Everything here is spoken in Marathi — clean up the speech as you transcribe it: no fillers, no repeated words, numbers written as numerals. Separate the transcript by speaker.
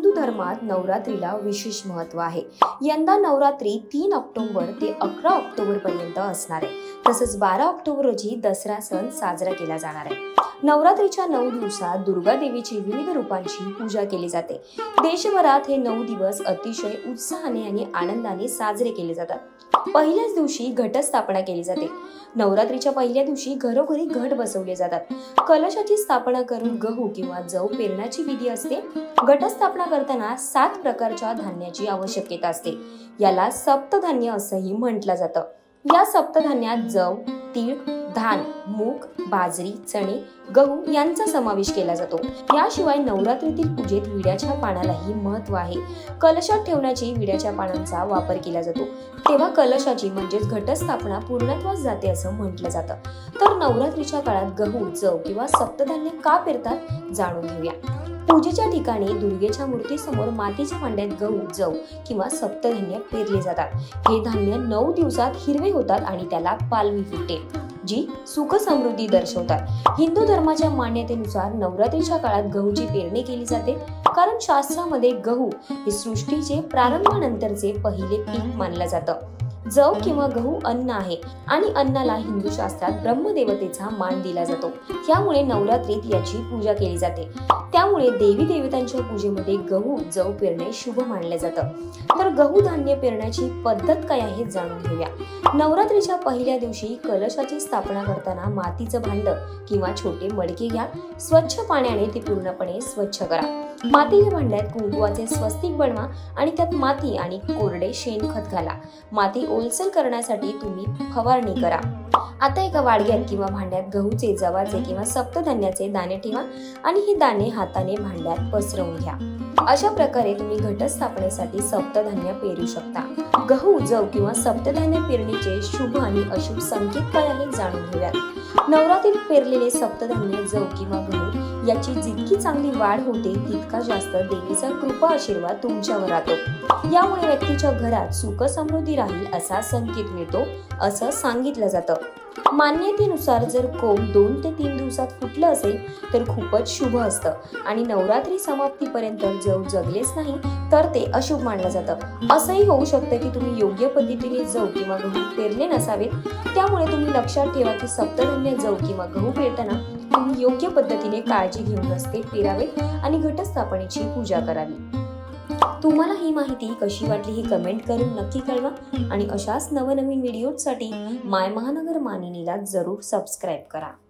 Speaker 1: हिंदू धर्मात नवरात्रीला विशेष महत्त्व आहे। यंदा नवरात्री 3 ऑक्टोबर ते 11 ऑक्टोबर पर्यंत असणार आहे। तसंच 12 ऑक्टोबर रोजी दसरा सण साजरा केला जाणार आहे। नवरात्रीच्या 9 दिवसात दुर्गा देवीची विविध रूपांची पूजा केली जाते। देशभरात हे 9 दिवस अतिशय उत्साहाने आणि आनंदाने साजरे केले जातात। पहिल्याच दिवशी घटस्थापना केली जाते। नवरात्रीच्या पहिल्या दिवशी घरोघरी घट बसवले जातात। कलशाची स्थापना करून गहू किंवा जव पेरण्याची विधी असते। घटस्थापना करताना 7 प्रकारच्या धान्याची आवश्यकता असते। याला सप्तधान्य असंही म्हटलं जातं। या सप्तधान्यात जव, तीळ, धान, मूग, बाजरी, चणे, गहू यांचा समावेश केला जातो। याशिवाय नवरात्रीतील पूजेत विड्याच्या पानालाही महत्त्व आहे। कलशात ठेवण्याची विड्याच्या पानांचा वापर केला जातो, तेव्हा कलशाची म्हणजेच घटस्थापना पूर्णत्वास जाते असं म्हटलं जातं। तर नवरात्रीच्या काळात गहू, जव किंवा सप्तधान्य का पेरतात जाणून घेऊया। पूजेच्या ठिकाणी दुर्गेच्या मूर्तीसमोर मातीच्या भांड्यात गहू, जव किंवा सप्तधान्य पेरले जातात। हे धान्य 9 दिवसात हिरवे होतात आणि त्याला पालवी फुटते, जी सुख समृद्धी दर्शवतात। हिंदू धर्माच्या मान्यतेनुसार नवरात्रीच्या काळात गहूची पेरणी केली जाते, कारण शास्त्रामध्ये गहू हे सृष्टीचे प्रारंभानंतरचे पहिले पीक मानलं जातं। जव किंवा गहू अन्न आहे आणि अन्नाला हिंदू शास्त्रात ब्रह्मदेवतेचा मान दिला जातो। त्यामुळे नवरात्रीत याची पूजा केली जाते। त्यामुळे देवी देवतांच्या पूजेमध्ये गहू, जव पेरणे शुभ मानले जातं। तर गहू धान्य पेरण्याची पद्धत काय आहे जाणून घेऊया। नवरात्रीच्या पहिल्या दिवशी कलशाची स्थापना करताना मातीचं भांड किंवा छोटे मडके घ्या। स्वच्छ पाण्याने ते पूर्णपणे स्वच्छ करा। मातीच्या भांड्यात कुंकवाचे स्वस्तिक बनवा आणि त्यात माती आणि कोरडे शेणखत घाला। माती ओलसर करण्यासाठी तुम्ही फवारणी करा। आता एका वाडग्यात किंवा भांड्यात गहूचे, जवाचे किंवा सप्तधान्याचे दाणे ठेवा आणि हे दाणे हाताने भांड्यात पसरवून घ्या। अशा प्रकारे तुम्ही घटस्थापनेसाठी सप्तधान्य पेरू शकता। गहू, जव किंवा सप्तधान्य पेरणीचे शुभ आणि अशुभ संकेत काय आहेत जाणून घेऊयात। नवरात्रीत पेरलेले सप्तधान्य, जव किंवा गहू याची जितकी चांगली वाढ होते तितका जास्त देवीचा कृपा आशीर्वाद तुमच्यावर राहतो। यामुळे व्यक्तीच्या घरात सुख समृद्धी राहील असा संकेत मिळतो असं सांगितलं जातं। मान्यतेनुसार जर कोंब 2 ते 3 दिवसात फुटलं असेल तर खूपच शुभ असतं आणि नवरात्री समाप्तीपर्यंत जव जगलेच नाही तर ते अशुभ मानलं जातं। असंही होऊ शकतं की तुम्ही योग्य पद्धतीने जव किंवा गहू पेरले नसावेत। त्यामुळे तुम्ही लक्षात ठेवा की सप्तधान्य, जव किंवा गहू पेरताना तुम्ही योग्य पद्धतीने काळजी घेऊनच ते पेरावेत आणि घटस्थापनेची पूजा करावी। तुम्हाला ही माहिती कशी वाटली हे कमेंट करून नक्की कळवा आणि अशाच नवनवीन व्हिडिओसाठी माय महानगर मानिनीला जरूर सबस्क्राईब करा।